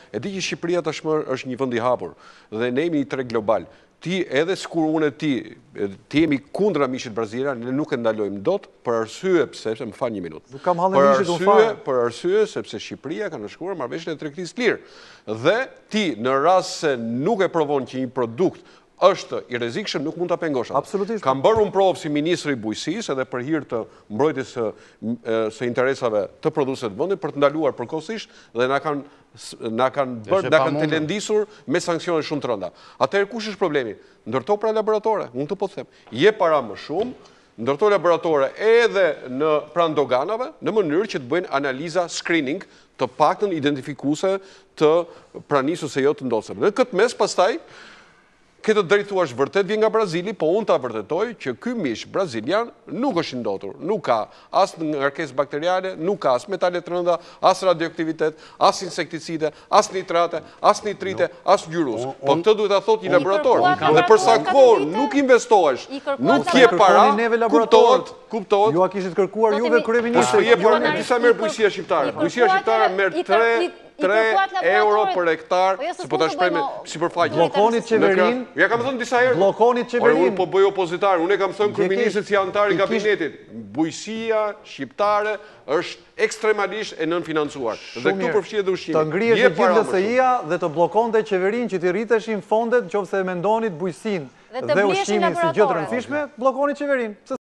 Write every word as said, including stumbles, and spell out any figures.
E di që Shqipëria tashmë është një vend i hapur dhe ne jemi një treg global. Ti edhe sikur unë e ti, ti jemi kundra mishit brazilian, ne nuk e ndalojmë dot për arsye sepse më fal një minutë. Nuk kam hallë mishit unë fare. Për arsye sepse Shqipëria ka nënshkruar marrëveshjen e tregtisë lirë. Dhe ti në rast se nuk e provon që një produkt është i rrezikshëm, nuk mund ta pengosh. Absolutisht. Kam bërë un provë si ministri i bujqësisë edhe për hir të mbrojtjes së së interesave të prodhuesve të vendit për të ndaluar përkohësisht dhe na kanë na kanë bërë, na kanë telendisur me sanksione shumë të rënda. Atëherë kush është problemi? Ndërto pra laboratore, unë të po them. Je para më shumë, ndërto laboratore edhe në pranë doganave, në mënyrë që të bëjnë analiza screening, të paktën identifikuese të pranisë ose jo të ndosur. Në këtë mes pastaj këtë drejtuash vërtet vjen nga Brazili, po unë ta vërtetoj që ky mish brazilian nuk është i ndotur, nuk ka as ngarkesë bakteriale, nuk ka as metale të rënda, as radioaktivitet, as insekticide, as nitrate, as nitrite, as gjyrus. Po këtë duhet ta thotë një laborator. Dhe për sa kohë nuk investohesh, nuk je para, kuptohet, kuptohet. Ju a kishit kërkuar juve kryeministri? Je para disa merr bujqësia shqiptare. Bujqësia shqiptare merr tre euro për hektar, se po ta shpreh me sipërfaqe. Bllokonit qeverin. Ja kam thënë disa herë. Bllokonit qeverin. Unë po bëj opozitar, unë e kam thënë kryeministit si antar i kabinetit. Bujqësia shqiptare është ekstremalisht e nënfinancuar. Dhe këtu përfshihet edhe ushqimi. Të ngrihesh në gjithë L S I-a dhe të bllokonte qeverin që t'i rriteshin fondet nëse e mendonit bujqësinë dhe ushqimin si gjë të rëndësishme, bllokonit qeverin.